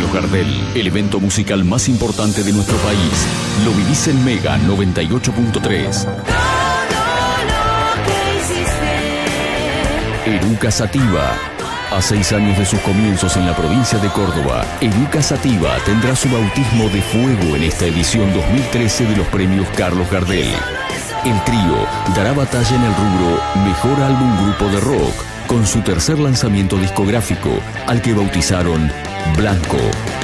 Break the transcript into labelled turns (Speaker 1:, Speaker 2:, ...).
Speaker 1: Carlos Gardel, el evento musical más importante de nuestro país. Lo vivís en Mega 98.3. Eruca Sativa. A 6 años de sus comienzos en la provincia de Córdoba, Eruca Sativa tendrá su bautismo de fuego en esta edición 2013 de los premios Carlos Gardel. El trío dará batalla en el rubro Mejor Álbum Grupo de Rock con su tercer lanzamiento discográfico, al que bautizaron Blanco.